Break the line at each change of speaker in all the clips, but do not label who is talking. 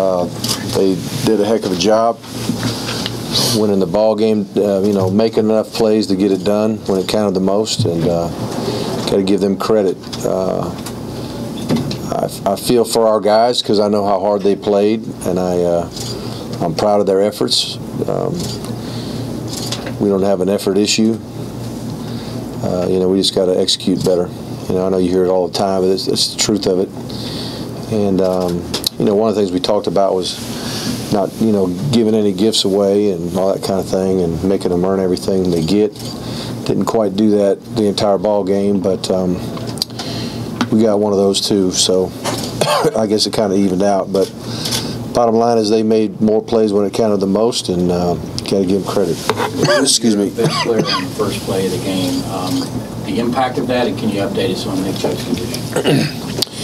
They did a heck of a job winning the ball game, making enough plays to get it done when it counted the most, and got to give them credit. I feel for our guys because I know how hard they played, and I'm proud of their efforts. We don't have an effort issue. We just got to execute better. I know you hear it all the time, but it's the truth of it. And one of the things we talked about was not, giving any gifts away and all that kind of thing, and making them earn everything they get. Didn't quite do that the entire ball game, but we got one of those too. So I guess it kind of evened out. But bottom line is they made more plays when it counted the most, and got to give them credit. Excuse me.
Best player on the first play of the game. The impact of that, and can you update us on Nick Chubb's condition?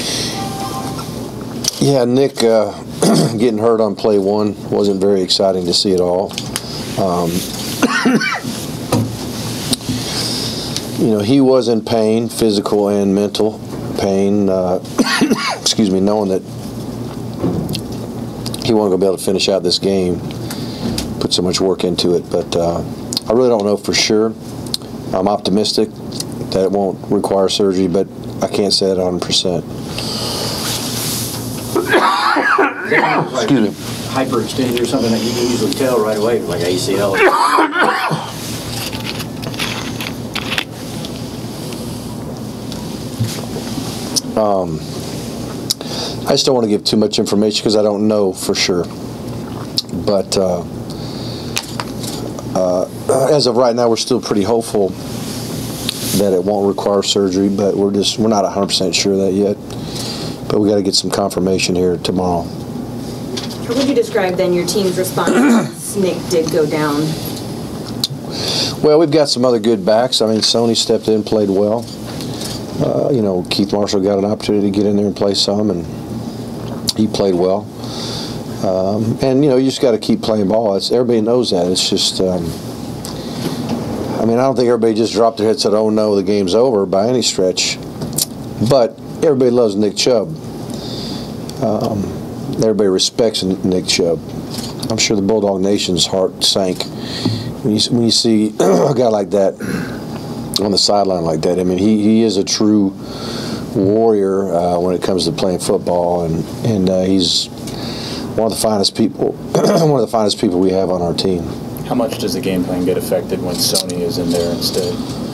Yeah, Nick getting hurt on play one wasn't very exciting to see at all. He was in pain, physical and mental pain. Excuse me, knowing that he wasn't going to be able to finish out this game, put so much work into it. But I really don't know for sure. I'm optimistic that it won't require surgery, but I can't say that 100%.
Excuse me. Hyperextended or something that you can usually tell right away, like ACL.
I just don't want to give too much information because I don't know for sure. But as of right now, we're still pretty hopeful that it won't require surgery, but we're not 100% sure of that yet. But we got to get some confirmation here tomorrow.
How would you describe then your team's response once Nick did go down?
Well, we've got some other good backs. I mean, Sony stepped in, played well. Keith Marshall got an opportunity to get in there and play some, and he played well. You just got to keep playing ball. Everybody knows that. It's just, I don't think everybody just dropped their head and said, "Oh no, the game's over" by any stretch. But everybody loves Nick Chubb. Everybody respects Nick Chubb. I'm sure the Bulldog Nation's heart sank when you see a guy like that on the sideline like that. I mean, he is a true warrior when it comes to playing football, and he's one of the finest people, one of the finest people we have on our team.
How much does the game plan get affected when Sony is in there instead?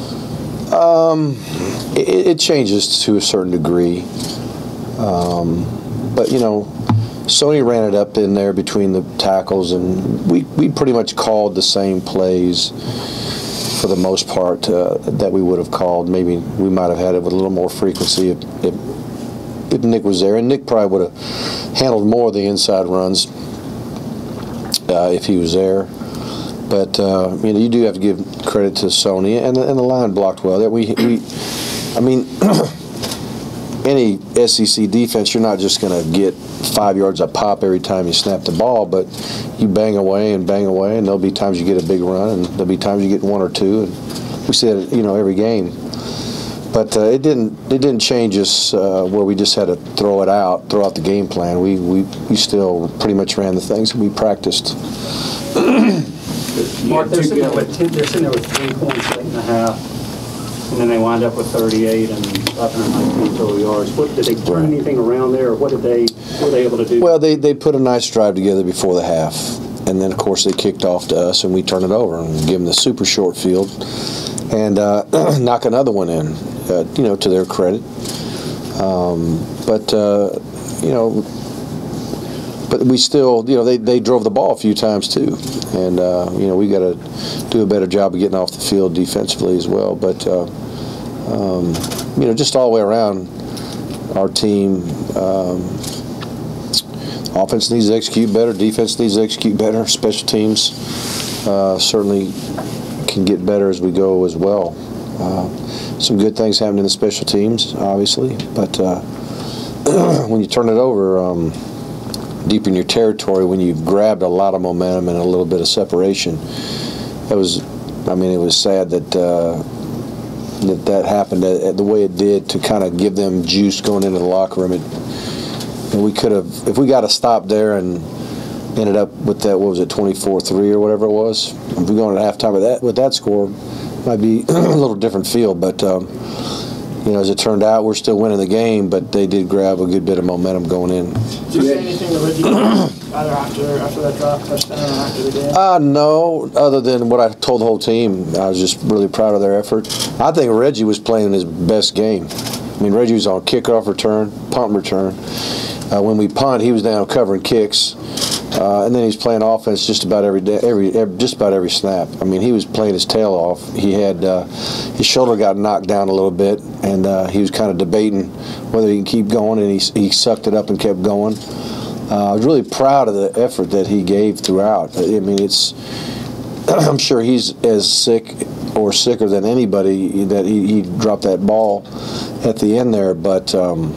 It changes to a certain degree, but Sony ran it up in there between the tackles, and we pretty much called the same plays for the most part that we would have called. Maybe we might have had it with a little more frequency if Nick was there, and Nick probably would have handled more of the inside runs if he was there. But you do have to give credit to Sony, and the line blocked well. Any SEC defense, you're not just going to get 5 yards a pop every time you snap the ball, but you bang away, and there'll be times you get a big run, and there'll be times you get one or two, and we see that every game. But it didn't change us where we just had to throw out the game plan. We still pretty much ran the things that we practiced.
Mark, they're sitting there with 3 points late in the half, and then they wind up with 38 and 519 total yards. Did they turn anything around there, or what were they able to do?
Well, they put a nice drive together before the half, and then of course they kicked off to us, and we turned it over and give them the super short field and knock another one in. To their credit, but we still, they drove the ball a few times too, and we got to do a better job of getting off the field defensively as well. But just all the way around, our team, offense needs to execute better, defense needs to execute better, special teams certainly can get better as we go as well. Some good things happen in the special teams, obviously, but when you turn it over deep in your territory, when you've grabbed a lot of momentum and a little bit of separation, it was sad that happened the way it did, to kind of give them juice going into the locker room. And we could have, if we got a stop there and ended up with that, what was it, 24-3 or whatever it was. If we go into halftime with that score, it might be a little different feel. But you know, as it turned out, we're still winning the game. But they did grab a good bit of momentum going in.
Did you say anything to Reggie either after that drop touchdown or after the game?
No, other than what I told the whole team. I was just really proud of their effort. I think Reggie was playing his best game. I mean, Reggie was on kickoff return, punt return. When we punt, he was down covering kicks. And then he's playing offense just about every day, just about every snap. I mean, he was playing his tail off. He had his shoulder got knocked down a little bit, and he was kind of debating whether he can keep going, and he sucked it up and kept going. I was really proud of the effort that he gave throughout. I mean, I'm sure he's as sick or sicker than anybody that he dropped that ball at the end there, but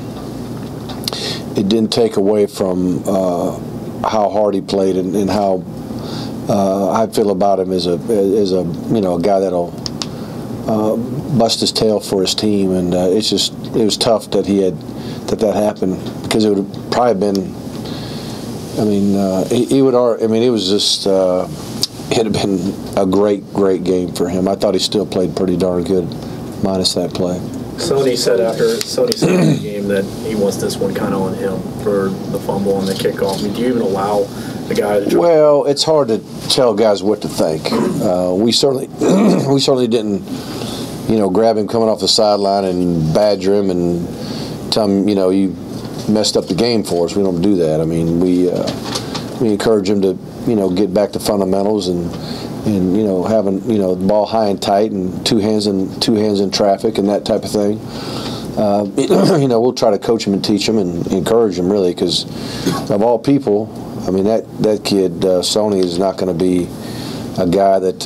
it didn't take away from how hard he played and how I feel about him as a you know, a guy that'll bust his tail for his team, and it was tough that that happened, because it would have probably been, I mean, it was just it had been a great game for him. I thought he still played pretty darn good, minus that play.
Sony said after the game that he wants this one kind of on him for the fumble and the kickoff. I mean, do you even allow the guy to try?
Well, it's hard to tell guys what to think. We certainly didn't, you know, grab him coming off the sideline and badger him and tell him, you know, you messed up the game for us. We don't do that. I mean, we encourage him to, you know, get back to fundamentals and you know, having, you know, the ball high and tight and two hands in traffic and that type of thing. You know, we'll try to coach him and teach him and encourage him, really, because of all people, I mean, that kid Sony is not going to be a guy that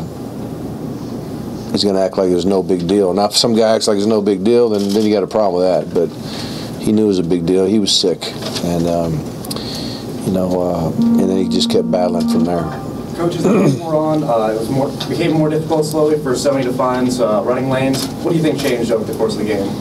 is going to act like there's no big deal. Now, if some guy acts like there's no big deal, then you got a problem with that. But he knew it was a big deal. He was sick, and you know, and then he just kept battling from there.
Coach, as the game wore on, it became more difficult slowly for Sony to find running lanes. What do you think changed over the course of the game?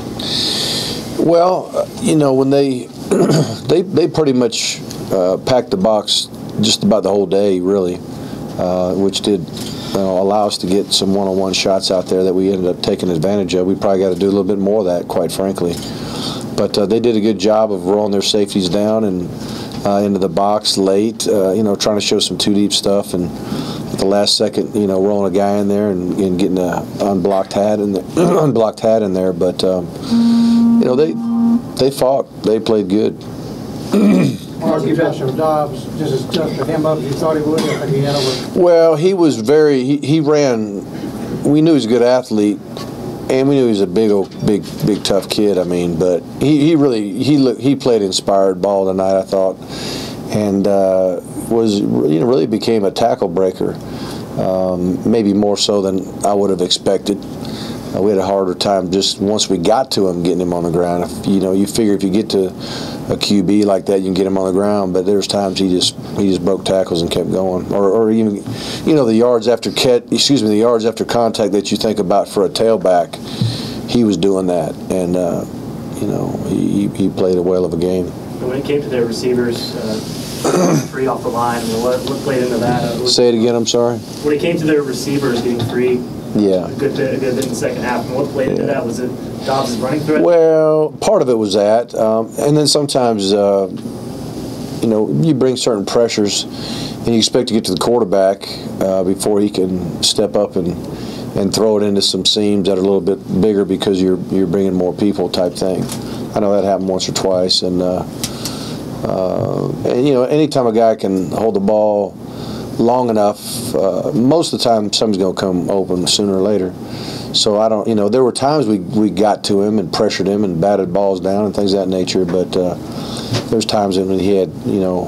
Well, you know, when they pretty much packed the box just about the whole day, really, which did, you know, allow us to get some one-on-one shots out there that we ended up taking advantage of. We probably got to do a little bit more of that, quite frankly. But they did a good job of rolling their safeties down and into the box late, you know, trying to show some two-deep stuff, and at the last second, you know, rolling a guy in there and getting an unblocked hat in there. But you know, they fought, they played good.
Mark, you got some Dobbs just as tough to him up as you thought he would. I think he had over.
Well, he was he ran. We knew he was a good athlete, and we knew he was a big tough kid. I mean, but he played inspired ball tonight, I thought, and was, you know, really became a tackle breaker, maybe more so than I would have expected. We had a harder time just once we got to him getting him on the ground. If, you know, you figure if you get to a QB like that, you can get him on the ground. But there's times he just broke tackles and kept going, or even, you know, the yards after contact that you think about for a tailback, he was doing that, and you know, he played a whale of a game.
And when it came to their receivers, free off the line, I mean, what played into that?
Say it again. I'm sorry.
When it came to their receivers getting free.
Yeah.
A good bit in the second half. And what played into that? Was it Dobbs' running threat?
Well, part of it was that. And then sometimes, you know, you bring certain pressures and you expect to get to the quarterback before he can step up and throw it into some seams that are a little bit bigger because you're bringing more people type thing. I know that happened once or twice. And you know, anytime a guy can hold the ball long enough, most of the time somebody's going to come open sooner or later. So I don't, you know, there were times we got to him and pressured him and batted balls down and things of that nature, but there's times when he had, you know,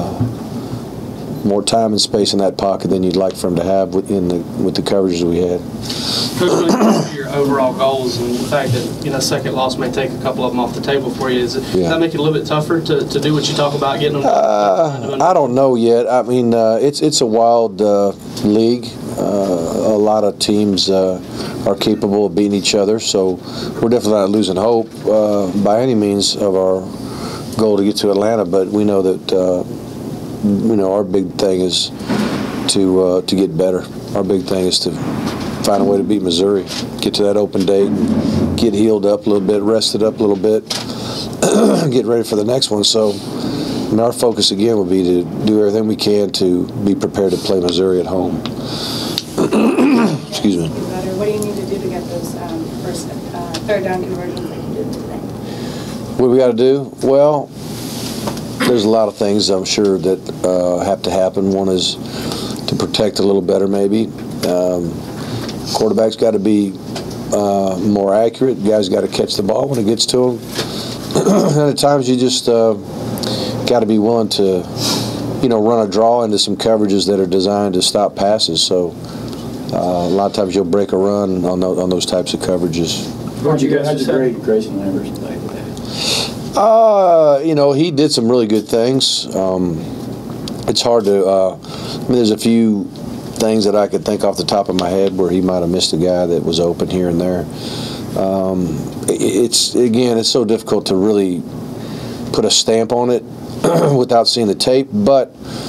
more time and space in that pocket than you'd like for him to have with the coverages we had.
Coach, when it comes to your overall goals and the fact that, you know, second loss may take a couple of them off the table for you, does that make it a little bit tougher to do what you talk about, getting them?
I don't know yet. I mean, it's a wild league. A lot of teams are capable of beating each other, so we're definitely not losing hope by any means of our goal to get to Atlanta, but we know that our big thing is to get better. Our big thing is to find a way to beat Missouri, get to that open date, and get healed up a little bit, rested up a little bit, get ready for the next one. So our focus again would be to do everything we can to be prepared to play Missouri at home. Excuse me.
What do you need to do to get those third down conversions that you did today?
What we got to do? Well, there's a lot of things I'm sure that have to happen. One is to protect a little better, maybe. Quarterback's got to be more accurate. Guys got to catch the ball when it gets to them. And at times you just got to be willing to, run a draw into some coverages that are designed to stop passes. So a lot of times you'll break a run on those types of coverages.
How'd you grade Grayson Landers today?
He did some really good things. It's hard to. There's a few things that I could think off the top of my head where he might have missed a guy that was open here and there. It's so difficult to really put a stamp on it without seeing the tape. But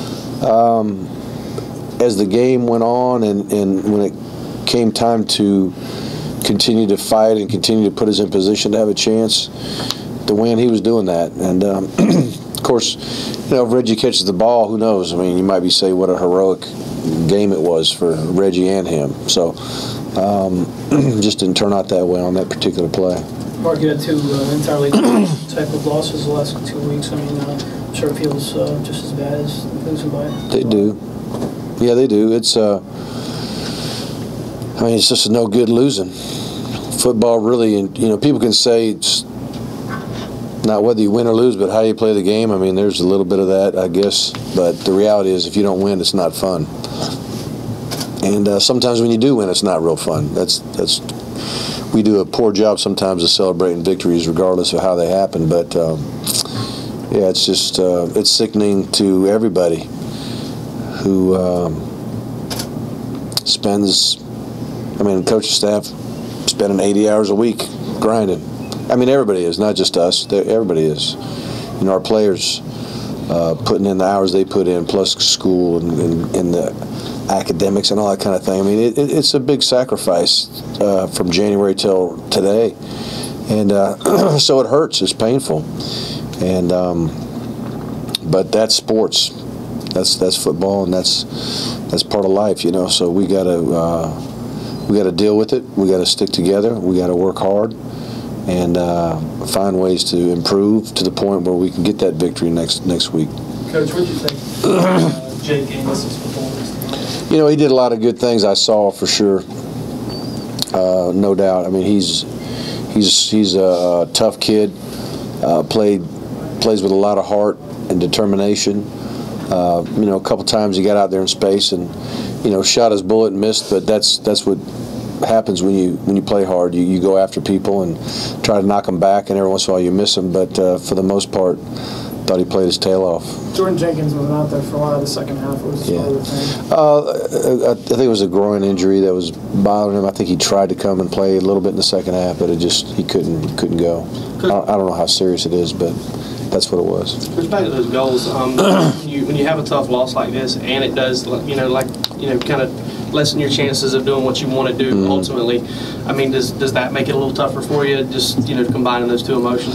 as the game went on and when it came time to continue to fight and continue to put us in position to have a chance to win, he was doing that. And of course, if Reggie catches the ball, who knows? I mean, you might be saying what a heroic game it was for Reggie and him. So just didn't turn out that way on that particular play.
Mark, you had two entirely different type of losses the last 2 weeks. I mean, I'm sure it feels just as bad as losing by.
They do. Yeah, they do. It's it's just no good losing. Football really, and people can say it's not whether you win or lose, but how you play the game. I mean, there's a little bit of that, I guess. But the reality is, if you don't win, it's not fun. And sometimes when you do win, it's not real fun. We do a poor job sometimes of celebrating victories, regardless of how they happen. But it's just it's sickening to everybody who spends. I mean, coaching staff spending 80 hours a week grinding. I mean, everybody is, not just us. Everybody is. Our players putting in the hours they put in, plus school and the academics and all that kind of thing. I mean, it's a big sacrifice from January till today, and so it hurts. It's painful, and but that's sports. That's football, and that's part of life, So we got to deal with it. We got to stick together. We got to work hard and find ways to improve to the point where we can get that victory next week.
Coach, what did you think Jake Amos' performance?
He did a lot of good things. I saw for sure, no doubt. I mean, he's a tough kid. Plays with a lot of heart and determination. A couple times he got out there in space and shot his bullet and missed. But that's what happens when you play hard. You go after people and try to knock them back, and every once in a while you miss them. But for the most part, thought he played his tail off.
Jordan Jenkins was out there for a lot of the second half. What was the thing?
I think it was a groin injury that was bothering him. I think he tried to come and play a little bit in the second half, but he couldn't go. I don't know how serious it is, but that's what it was.
Coach, back to those goals. When you have a tough loss like this, and it does, kind of lessen your chances of doing what you want to do ultimately. I mean, does that make it a little tougher for you? Just combining those two emotions.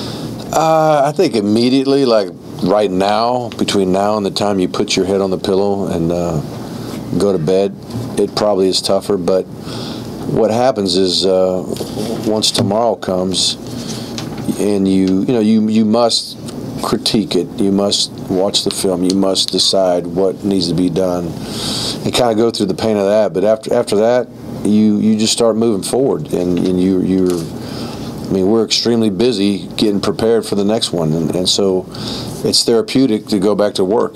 I think immediately, like right now, between now and the time you put your head on the pillow and go to bed, it probably is tougher. But what happens is once tomorrow comes, and you must critique it. You must watch the film. You must decide what needs to be done, and kind of go through the pain of that. But after that, you just start moving forward, and you're. I mean, we're extremely busy getting prepared for the next one, and so it's therapeutic to go back to work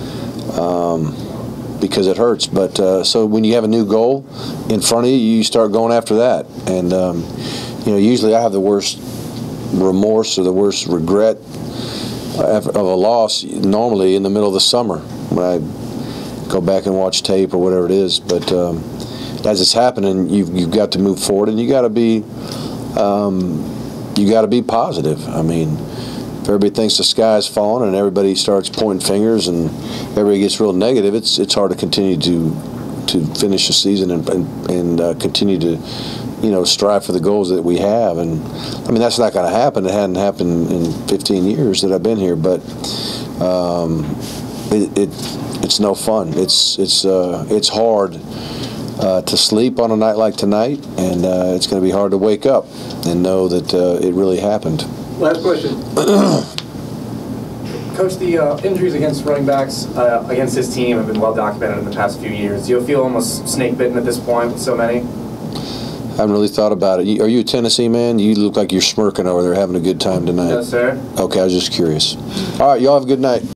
because it hurts. But so when you have a new goal in front of you, you start going after that. And usually I have the worst remorse or the worst regret of a loss normally in the middle of the summer when I go back and watch tape or whatever it is. But as it's happening, you've got to move forward, and you got to be positive. I mean, if everybody thinks the sky's falling and everybody starts pointing fingers and everybody gets real negative, it's hard to continue to finish the season and continue to, you know, strive for the goals that we have. And I mean, that's not going to happen. It hadn't happened in 15 years that I've been here, but it's no fun. It's hard to sleep on a night like tonight, and it's going to be hard to wake up and know that it really happened.
Last question. Coach, the injuries against running backs against his team have been well documented in the past few years. Do you feel almost snake bitten at this point with so many?
I haven't really thought about it. Are you a Tennessee man? You look like you're smirking over there having a good time tonight.
No, sir.
Okay, I was just curious. All right, y'all have a good night.